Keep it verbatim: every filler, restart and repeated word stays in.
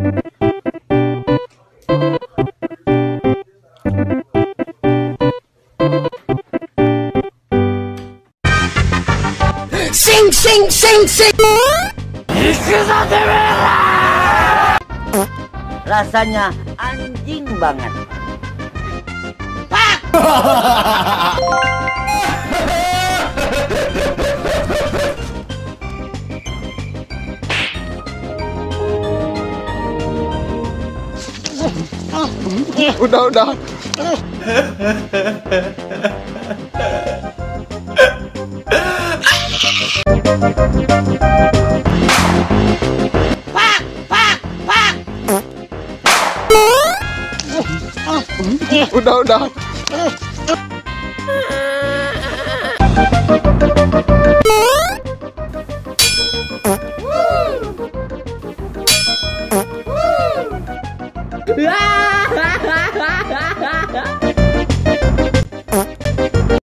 Sing sing sing sing. Rasanya anjing banget. Udah udah. Pak pak pak. Udah udah. Ah!